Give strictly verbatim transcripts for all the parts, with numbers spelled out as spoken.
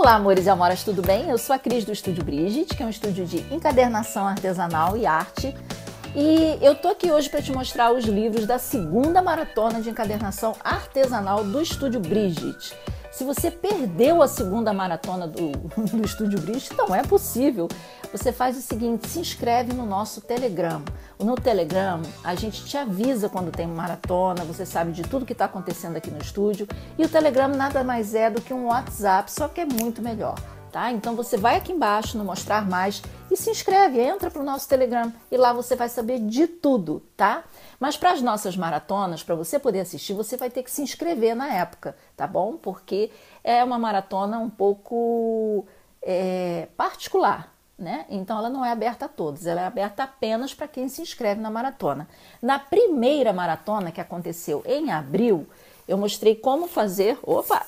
Olá, amores e amoras, tudo bem? Eu sou a Cris do Estúdio Brigitte, que é um estúdio de encadernação artesanal e arte. E eu tô aqui hoje para te mostrar os livros da segunda maratona de encadernação artesanal do Estúdio Brigitte. Se você perdeu a segunda maratona do, do Estúdio Brigitte, não é possível. Você faz o seguinte, se inscreve no nosso Telegram. No Telegram, a gente te avisa quando tem maratona, você sabe de tudo que está acontecendo aqui no estúdio. E o Telegram nada mais é do que um WhatsApp, só que é muito melhor. Tá? Então você vai aqui embaixo no Mostrar Mais e se inscreve, entra para o nosso Telegram e lá você vai saber de tudo, tá? Mas para as nossas maratonas, para você poder assistir, você vai ter que se inscrever na época, tá bom? Porque é uma maratona um pouco é, particular, né? Então ela não é aberta a todos, ela é aberta apenas para quem se inscreve na maratona. Na primeira maratona que aconteceu em abril, eu mostrei como fazer... Opa!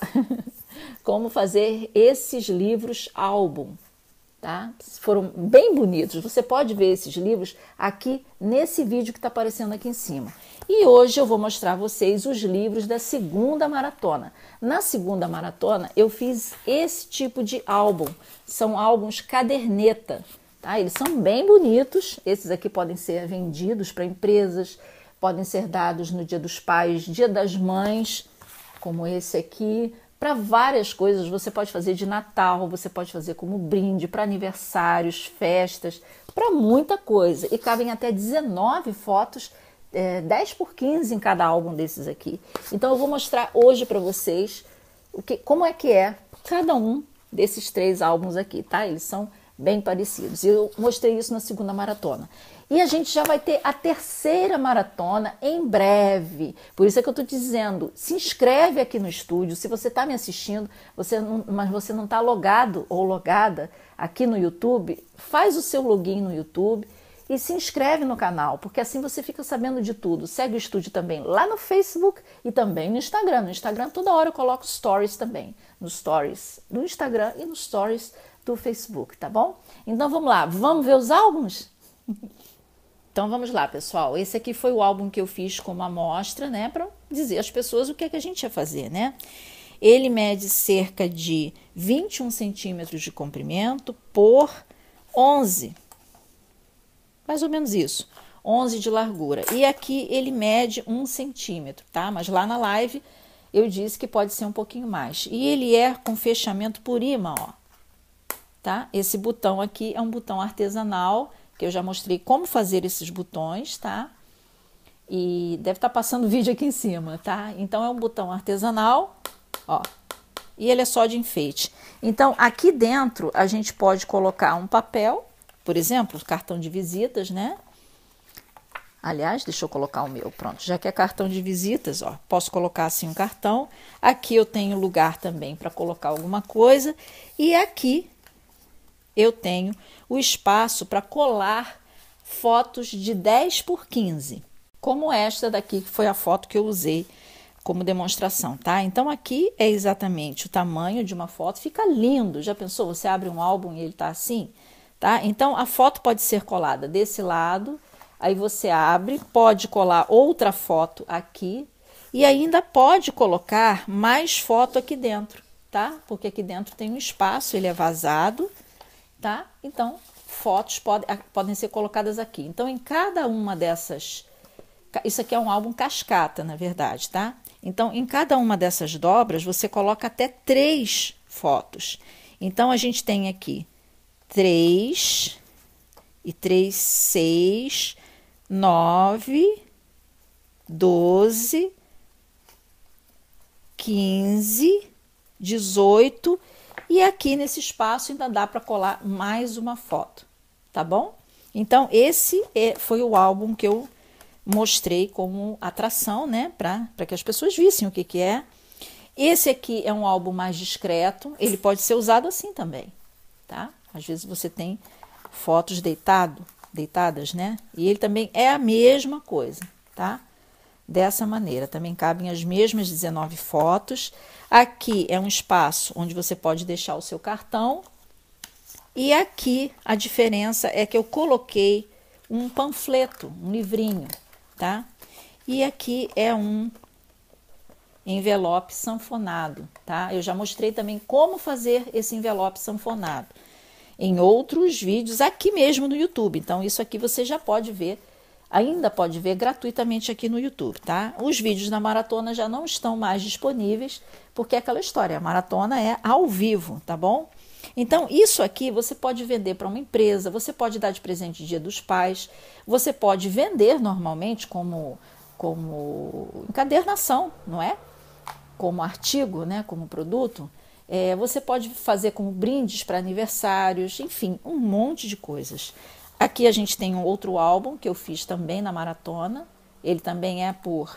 como fazer esses livros álbum, tá? Foram bem bonitos. Você pode ver esses livros aqui nesse vídeo que está aparecendo aqui em cima. E hoje eu vou mostrar a vocês os livros da segunda maratona. Na segunda maratona eu fiz esse tipo de álbum. São álbuns caderneta, tá? Eles são bem bonitos. Esses aqui podem ser vendidos para empresas, podem ser dados no Dia dos Pais, Dia das Mães, como esse aqui. Para várias coisas, você pode fazer de Natal, você pode fazer como brinde, para aniversários, festas, para muita coisa. E cabem até dezenove fotos, é, dez por quinze em cada álbum desses aqui. Então eu vou mostrar hoje para vocês o que, como é que é cada um desses três álbuns aqui, tá? Eles são bem parecidos. E eu mostrei isso na segunda maratona. E a gente já vai ter a terceira maratona em breve. Por isso é que eu estou dizendo, se inscreve aqui no estúdio. Se você está me assistindo, você não, mas você não está logado ou logada aqui no YouTube, faz o seu login no YouTube e se inscreve no canal, porque assim você fica sabendo de tudo. Segue o estúdio também lá no Facebook e também no Instagram. No Instagram toda hora eu coloco stories também. Nos stories do Instagram e nos stories do Facebook, tá bom? Então vamos lá, vamos ver os álbuns? Então vamos lá, pessoal. Esse aqui foi o álbum que eu fiz como amostra, né, para dizer às pessoas o que é que a gente ia fazer, né? Ele mede cerca de vinte e um centímetros de comprimento por onze, mais ou menos isso, onze de largura. E aqui ele mede um centímetro, tá? Mas lá na live eu disse que pode ser um pouquinho mais. E ele é com fechamento por imã, ó. Tá? Esse botão aqui é um botão artesanal, que eu já mostrei como fazer esses botões, tá? E deve estar passando o vídeo aqui em cima, tá? Então é um botão artesanal, ó, e ele é só de enfeite. Então aqui dentro a gente pode colocar um papel, por exemplo, cartão de visitas, né? Aliás, deixa eu colocar o meu, pronto, já que é cartão de visitas, ó, posso colocar assim um cartão. Aqui eu tenho lugar também para colocar alguma coisa e aqui eu tenho o espaço para colar fotos de dez por quinze, como esta daqui, que foi a foto que eu usei como demonstração, tá? Então, aqui é exatamente o tamanho de uma foto, fica lindo. Já pensou? Você abre um álbum e ele tá assim, tá? Então, a foto pode ser colada desse lado, aí você abre, pode colar outra foto aqui e ainda pode colocar mais foto aqui dentro, tá? Porque aqui dentro tem um espaço, ele é vazado, tá? Então, fotos pode, podem ser colocadas aqui. Então, em cada uma dessas... Isso aqui é um álbum cascata, na verdade, tá? Então, em cada uma dessas dobras, você coloca até três fotos. Então, a gente tem aqui três, e três, seis, nove, doze, quinze, dezoito... E aqui nesse espaço ainda dá para colar mais uma foto, tá bom? Então, esse é, foi o álbum que eu mostrei como atração, né? Para que as pessoas vissem o que, que é. Esse aqui é um álbum mais discreto, ele pode ser usado assim também, tá? Às vezes você tem fotos deitado, deitadas, né? E ele também é a mesma coisa, tá? Dessa maneira, também cabem as mesmas dezenove fotos. Aqui é um espaço onde você pode deixar o seu cartão. E aqui a diferença é que eu coloquei um panfleto, um livrinho, tá? E aqui é um envelope sanfonado, tá? Eu já mostrei também como fazer esse envelope sanfonado em outros vídeos aqui mesmo no YouTube. Então, isso aqui você já pode ver, ainda pode ver gratuitamente aqui no YouTube, tá? Os vídeos da maratona já não estão mais disponíveis, porque é aquela história, a maratona é ao vivo, tá bom? Então, isso aqui você pode vender para uma empresa, você pode dar de presente Dia dos Pais, você pode vender normalmente como, como encadernação, não é? Como artigo, né? Como produto. É, você pode fazer como brindes para aniversários, enfim, um monte de coisas. Aqui a gente tem um outro álbum que eu fiz também na maratona. Ele também é por,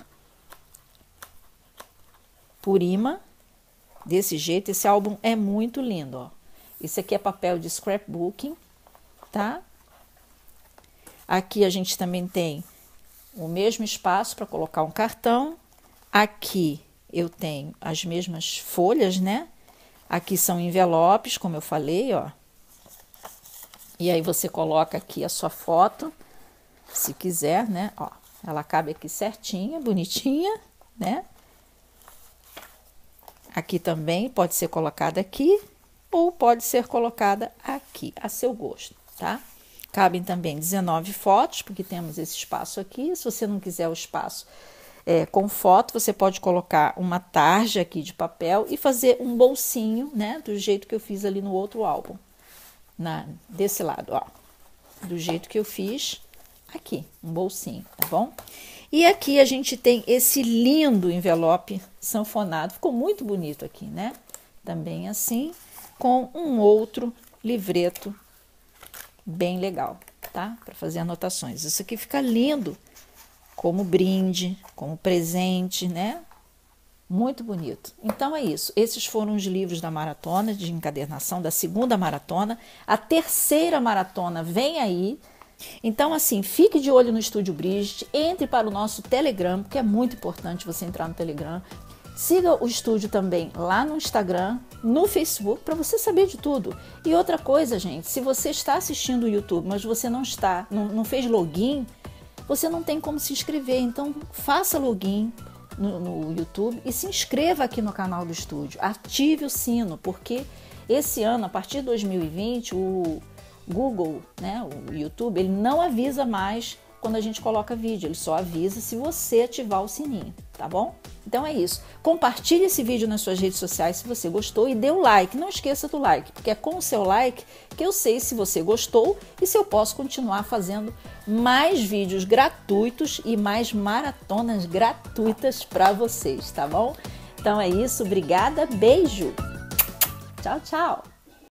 por imã, desse jeito. Esse álbum é muito lindo, ó. Esse aqui é papel de scrapbooking, tá? Aqui a gente também tem o mesmo espaço para colocar um cartão. Aqui eu tenho as mesmas folhas, né? Aqui são envelopes, como eu falei, ó. E aí você coloca aqui a sua foto, se quiser, né? Ó, ela cabe aqui certinha, bonitinha, né? Aqui também pode ser colocada aqui ou pode ser colocada aqui, a seu gosto, tá? Cabem também dezenove fotos, porque temos esse espaço aqui. Se você não quiser o espaço é, com foto, você pode colocar uma tarja aqui de papel e fazer um bolsinho, né? Do jeito que eu fiz ali no outro álbum. Na, desse lado, ó. Do jeito que eu fiz aqui, um bolsinho, tá bom? E aqui a gente tem esse lindo envelope sanfonado. Ficou muito bonito aqui, né? Também assim, com um outro livreto bem legal, tá? Para fazer anotações. Isso aqui fica lindo como brinde, como presente, né? Muito bonito. Então é isso. Esses foram os livros da maratona de encadernação, da segunda maratona. A terceira maratona vem aí. Então, assim, fique de olho no Estúdio Brigitte, entre para o nosso Telegram, porque é muito importante você entrar no Telegram. Siga o estúdio também lá no Instagram, no Facebook, para você saber de tudo. E outra coisa, gente, se você está assistindo o YouTube, mas você não está, não, não fez login, você não tem como se inscrever. Então, faça login no, no YouTube e se inscreva aqui no canal do estúdio. Ative o sino, porque esse ano, a partir de dois mil e vinte, o Google, né, o YouTube, ele não avisa mais quando a gente coloca vídeo, ele só avisa se você ativar o sininho, tá bom? Então é isso. Compartilhe esse vídeo nas suas redes sociais se você gostou e dê o like. Não esqueça do like, porque é com o seu like que eu sei se você gostou e se eu posso continuar fazendo mais vídeos gratuitos e mais maratonas gratuitas para vocês, tá bom? Então é isso. Obrigada. Beijo. Tchau, tchau.